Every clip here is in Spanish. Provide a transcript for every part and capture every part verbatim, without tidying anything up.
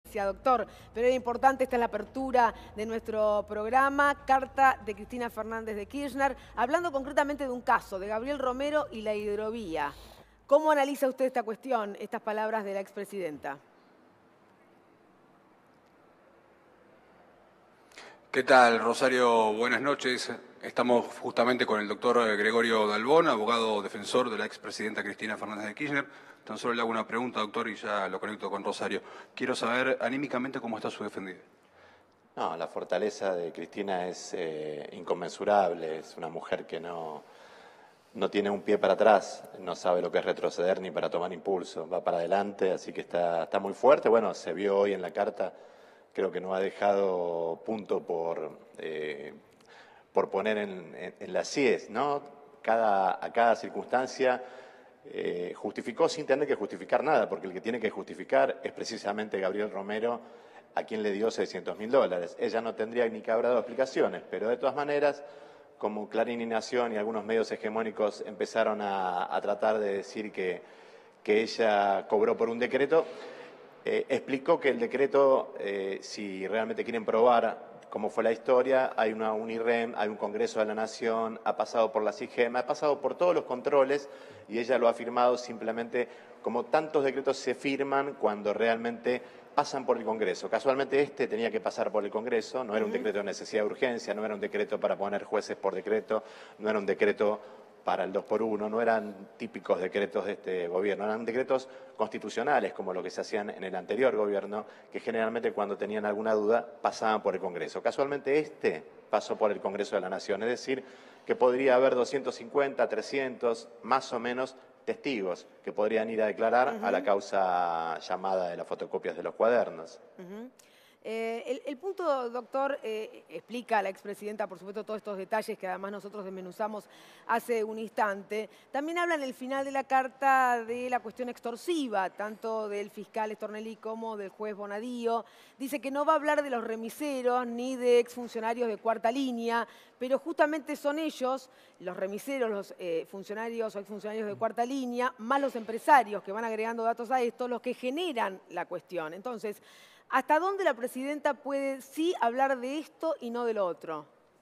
Doctor, pero era importante, esta es la apertura de nuestro programa, carta de Cristina Fernández de Kirchner, hablando concretamente de un caso, de Gabriel Romero y la hidrovía. ¿Cómo analiza usted esta cuestión, estas palabras de la expresidenta? ¿Qué tal, Rosario? Buenas noches. Estamos justamente con el doctor Gregorio Dalbón, abogado defensor de la expresidenta Cristina Fernández de Kirchner. Tan solo le hago una pregunta, doctor, y ya lo conecto con Rosario. Quiero saber anímicamente cómo está su defendida. No, la fortaleza de Cristina es eh, inconmensurable. Es una mujer que no, no tiene un pie para atrás, no sabe lo que es retroceder ni para tomar impulso. Va para adelante, así que está, está muy fuerte. Bueno, se vio hoy en la carta, creo que no ha dejado punto por, eh, por poner en, en, en las C I E S, ¿no? Cada, a cada circunstancia eh, justificó sin tener que justificar nada, porque el que tiene que justificar es precisamente Gabriel Romero, a quien le dio seiscientos mil dólares. Ella no tendría ni que haber dado explicaciones, pero de todas maneras, como Clarín y Nación y algunos medios hegemónicos empezaron a, a tratar de decir que, que ella cobró por un decreto, eh, explicó que el decreto, eh, si realmente quieren probar cómo fue la historia, hay una UNIREM, hay un Congreso de la Nación, ha pasado por la CIGEM, ha pasado por todos los controles y ella lo ha firmado simplemente como tantos decretos se firman cuando realmente pasan por el Congreso. Casualmente este tenía que pasar por el Congreso, no era un decreto de necesidad de urgencia, no era un decreto para poner jueces por decreto, no era un decreto para el dos por uno, no eran típicos decretos de este gobierno, eran decretos constitucionales como lo que se hacían en el anterior gobierno, que generalmente cuando tenían alguna duda pasaban por el Congreso. Casualmente este pasó por el Congreso de la Nación, es decir, que podría haber doscientos cincuenta, trescientos, más o menos, testigos que podrían ir a declarar uh-huh. a la causa llamada de las fotocopias de los cuadernos. Uh-huh. Eh, el, el punto, doctor, eh, explica a la expresidenta, por supuesto, todos estos detalles que además nosotros desmenuzamos hace un instante. También habla en el final de la carta de la cuestión extorsiva, tanto del fiscal Stornelli como del juez Bonadío. Dice que no va a hablar de los remiseros ni de exfuncionarios de cuarta línea, pero justamente son ellos, los remiseros, los eh, funcionarios o exfuncionarios de cuarta línea, más los empresarios que van agregando datos a esto, los que generan la cuestión. Entonces, ¿hasta dónde la presidenta puede sí hablar de esto y no de lo otro?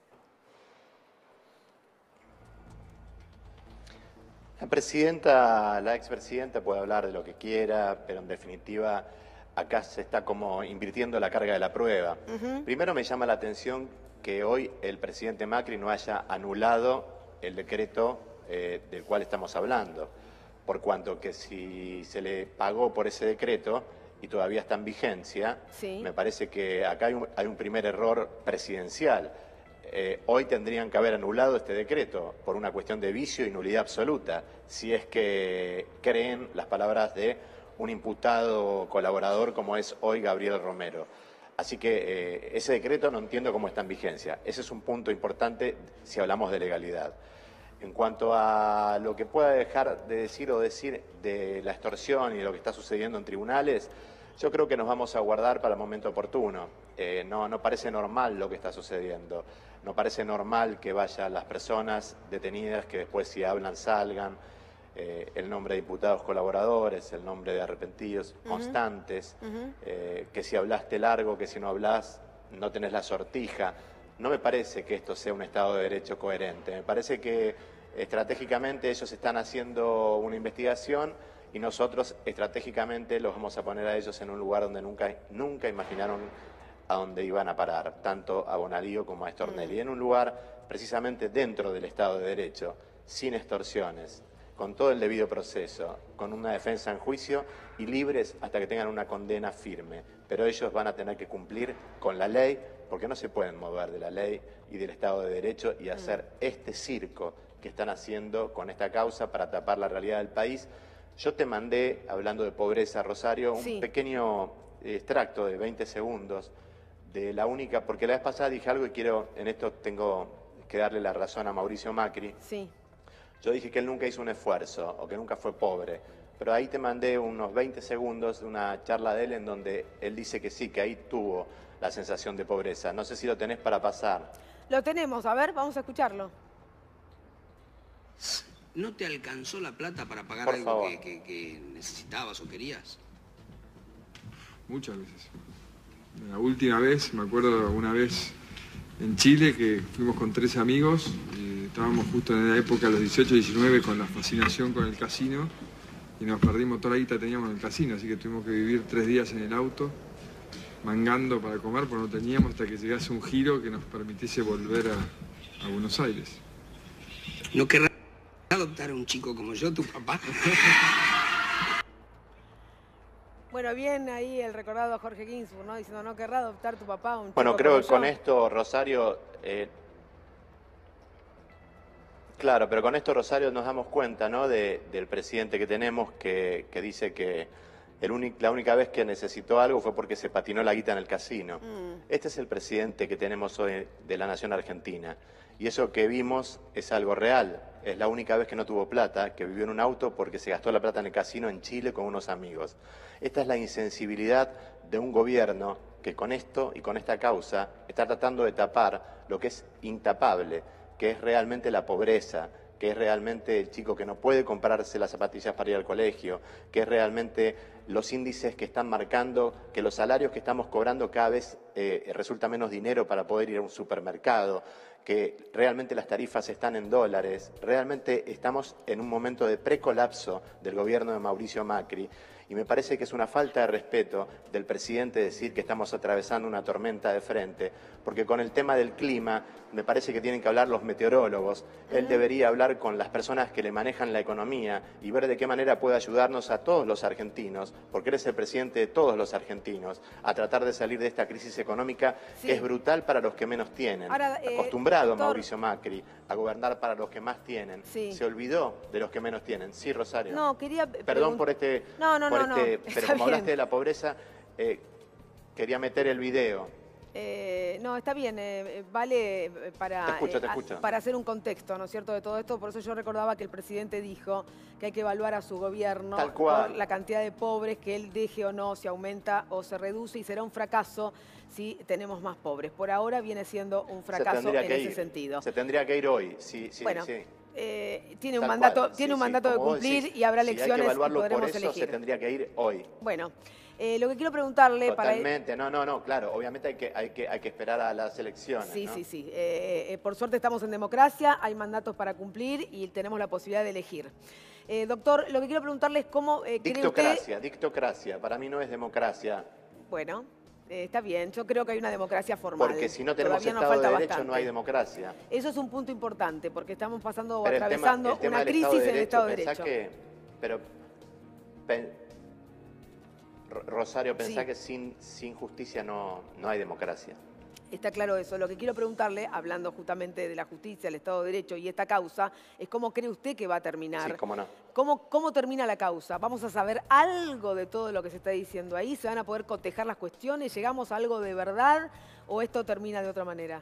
La presidenta, la expresidenta puede hablar de lo que quiera, pero en definitiva acá se está como invirtiendo la carga de la prueba. Uh-huh. Primero me llama la atención que hoy el presidente Macri no haya anulado el decreto eh, del cual estamos hablando, por cuanto que si se le pagó por ese decreto y todavía está en vigencia, sí. Me parece que acá hay un, hay un primer error presidencial. Eh, hoy tendrían que haber anulado este decreto por una cuestión de vicio y nulidad absoluta, si es que creen las palabras de un imputado colaborador como es hoy Gabriel Romero. Así que eh, ese decreto no entiendo cómo está en vigencia. Ese es un punto importante si hablamos de legalidad. En cuanto a lo que pueda dejar de decir o decir de la extorsión y de lo que está sucediendo en tribunales, yo creo que nos vamos a guardar para el momento oportuno. Eh, no, no parece normal lo que está sucediendo. No parece normal que vayan las personas detenidas, que después si hablan salgan, eh, el nombre de diputados colaboradores, el nombre de arrepentidos uh-huh. constantes, uh-huh. eh, que si hablaste largo, que si no hablas no tenés la sortija. No me parece que esto sea un Estado de Derecho coherente. Me parece que estratégicamente ellos están haciendo una investigación y nosotros estratégicamente los vamos a poner a ellos en un lugar donde nunca, nunca imaginaron a dónde iban a parar, tanto a Bonadío como a Stornelli. Mm. En un lugar precisamente dentro del Estado de Derecho, sin extorsiones, con todo el debido proceso, con una defensa en juicio y libres hasta que tengan una condena firme. Pero ellos van a tener que cumplir con la ley, porque no se pueden mover de la ley y del Estado de Derecho y hacer mm. este circo que están haciendo con esta causa para tapar la realidad del país. Yo te mandé, hablando de pobreza, Rosario, un sí. pequeño extracto de veinte segundos de la única, porque la vez pasada dije algo y quiero, en esto tengo que darle la razón a Mauricio Macri. Sí. Yo dije que él nunca hizo un esfuerzo o que nunca fue pobre, pero ahí te mandé unos veinte segundos de una charla de él en donde él dice que sí, que ahí tuvo la sensación de pobreza. No sé si lo tenés para pasar. Lo tenemos, a ver, vamos a escucharlo. ¿No te alcanzó la plata para pagar Por algo que, que, que necesitabas o querías? muchas veces. La última vez, me acuerdo una vez en Chile que fuimos con tres amigos, y estábamos justo en la época, a los dieciocho, diecinueve, con la fascinación con el casino, y nos perdimos toda la guita que teníamos en el casino, así que tuvimos que vivir tres días en el auto, mangando para comer, porque no teníamos, hasta que llegase un giro que nos permitiese volver a, a Buenos Aires. ¿No querrás adoptar a un chico como yo, tu papá? Bueno, bien ahí el recordado Jorge Ginsburg, ¿no? Diciendo, no querrá adoptar tu papá un Bueno, chico creo como que con yo. esto, Rosario, eh, claro, pero con esto, Rosario, nos damos cuenta, ¿no?, de, del presidente que tenemos que, que dice que el único, la única vez que necesitó algo fue porque se patinó la guita en el casino. Mm. Este es el presidente que tenemos hoy de la nación argentina. Y eso que vimos es algo real. Es la única vez que no tuvo plata, que vivió en un auto porque se gastó la plata en el casino en Chile con unos amigos. Esta es la insensibilidad de un gobierno que con esto y con esta causa está tratando de tapar lo que es intapable, que es realmente la pobreza, que es realmente el chico que no puede comprarse las zapatillas para ir al colegio, que es realmente los índices que están marcando que los salarios que estamos cobrando cada vez eh, resulta menos dinero para poder ir a un supermercado, que realmente las tarifas están en dólares, realmente estamos en un momento de precolapso del gobierno de Mauricio Macri. Y me parece que es una falta de respeto del presidente decir que estamos atravesando una tormenta de frente, porque con el tema del clima me parece que tienen que hablar los meteorólogos. Él debería hablar con las personas que le manejan la economía y ver de qué manera puede ayudarnos a todos los argentinos, porque él es el presidente de todos los argentinos, a tratar de salir de esta crisis económica sí. que es brutal para los que menos tienen. Ahora, eh, Acostumbrado doctor... Mauricio Macri a gobernar para los que más tienen, sí. se olvidó de los que menos tienen. Sí, Rosario. No, quería... Perdón por este... No, no, por no, este no. pero está como bien. hablaste de la pobreza, eh, quería meter el video. Eh, no, está bien, eh, vale para, te escucho, te eh, escucho. para hacer un contexto, ¿no es cierto?, de todo esto. Por eso yo recordaba que el presidente dijo que hay que evaluar a su gobierno Tal cual. por la cantidad de pobres que él deje o no, si aumenta o se reduce, y será un fracaso si tenemos más pobres. Por ahora viene siendo un fracaso en ese ir. sentido. Se tendría que ir hoy, sí, sí, bueno, sí. Eh, tiene un Tal mandato, cual. tiene sí, un mandato sí, de cumplir decís, y habrá si elecciones hay que evaluarlo y podremos por eso, elegir. Se tendría que ir hoy. Bueno, eh, lo que quiero preguntarle... Totalmente, para... no, no, no, claro, obviamente hay que, hay que, hay que esperar a las elecciones. Sí, ¿no? sí, sí. Eh, eh, por suerte estamos en democracia, hay mandatos para cumplir y tenemos la posibilidad de elegir. Eh, doctor, lo que quiero preguntarle es cómo eh, cree usted... Dictocracia, dictocracia, para mí no es democracia. Bueno, eh, está bien, yo creo que hay una democracia formal. Porque si no tenemos Todavía Estado nos falta de Derecho bastante. no hay democracia. Eso es un punto importante, porque estamos pasando o Pero atravesando el tema, el tema una crisis Estado de en el Estado de Derecho. Derecho. Que, pero, pen, Rosario, pensá sí. que sin, sin justicia no, no hay democracia. Está claro eso. Lo que quiero preguntarle, hablando justamente de la justicia, el Estado de Derecho y esta causa, es cómo cree usted que va a terminar. Sí, cómo no. ¿Cómo, cómo termina la causa? ¿Vamos a saber algo de todo lo que se está diciendo ahí? ¿Se van a poder cotejar las cuestiones? ¿Llegamos a algo de verdad o esto termina de otra manera?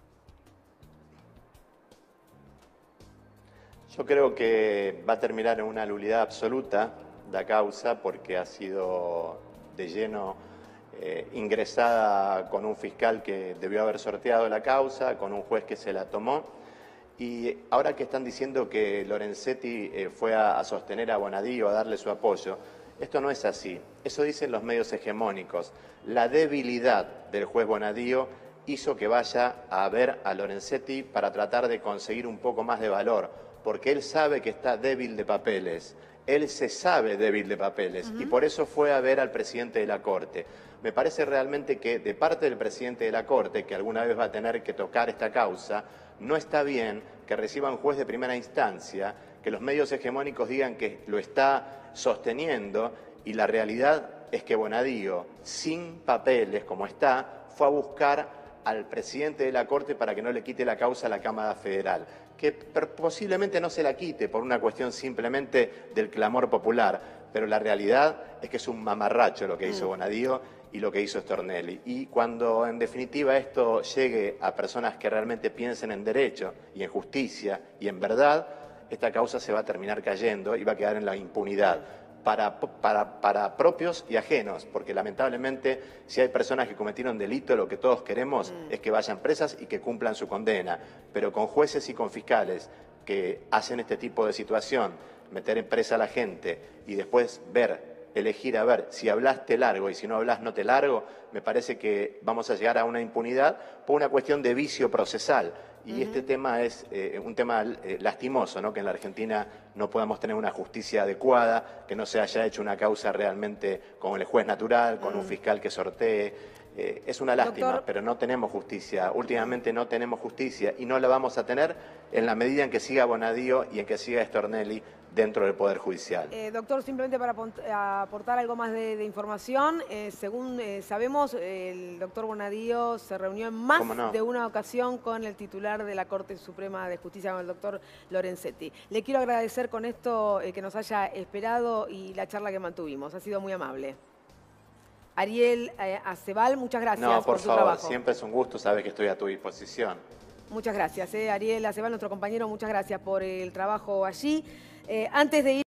Yo creo que va a terminar en una nulidad absoluta la causa porque ha sido de lleno eh, ingresada con un fiscal que debió haber sorteado la causa, con un juez que se la tomó. Y ahora que están diciendo que Lorenzetti eh, fue a, a sostener a Bonadío, a darle su apoyo, esto no es así. Eso dicen los medios hegemónicos. La debilidad del juez Bonadío hizo que vaya a ver a Lorenzetti para tratar de conseguir un poco más de valor, porque él sabe que está débil de papeles. Él se sabe débil de papeles uh-huh. y por eso fue a ver al presidente de la Corte. Me parece realmente que de parte del presidente de la Corte, que alguna vez va a tener que tocar esta causa, no está bien que reciba un juez de primera instancia, que los medios hegemónicos digan que lo está sosteniendo y la realidad es que Bonadío, sin papeles como está, fue a buscar al presidente de la Corte para que no le quite la causa a la Cámara Federal, que posiblemente no se la quite por una cuestión simplemente del clamor popular, pero la realidad es que es un mamarracho lo que hizo Bonadío y lo que hizo Stornelli. Y cuando en definitiva esto llegue a personas que realmente piensen en derecho y en justicia y en verdad, esta causa se va a terminar cayendo y va a quedar en la impunidad. Para, para, para propios y ajenos, porque lamentablemente si hay personas que cometieron delito, lo que todos queremos mm. es que vayan presas y que cumplan su condena, pero con jueces y con fiscales que hacen este tipo de situación, meter en presa a la gente y después ver elegir, a ver, si hablas te largo y si no hablas no te largo, me parece que vamos a llegar a una impunidad por una cuestión de vicio procesal. Y uh-huh. este tema es eh, un tema eh, lastimoso, ¿no? Que en la Argentina no podamos tener una justicia adecuada, que no se haya hecho una causa realmente con el juez natural, con uh-huh. un fiscal que sortee. Eh, es una lástima, Doctor... pero no tenemos justicia. Últimamente no tenemos justicia y no la vamos a tener en la medida en que siga Bonadío y en que siga Stornelli dentro del Poder Judicial. Eh, doctor, simplemente para aportar algo más de, de información, eh, según eh, sabemos, el doctor Bonadío se reunió en más no? de una ocasión con el titular de la Corte Suprema de Justicia, con el doctor Lorenzetti. Le quiero agradecer con esto eh, que nos haya esperado y la charla que mantuvimos. Ha sido muy amable. Ariel eh, Acebal, muchas gracias no, por, por su favor, trabajo. Siempre es un gusto, sabes que estoy a tu disposición. Muchas gracias, eh, Ariel Acebal, nuestro compañero, muchas gracias por el trabajo allí. Eh, antes de ir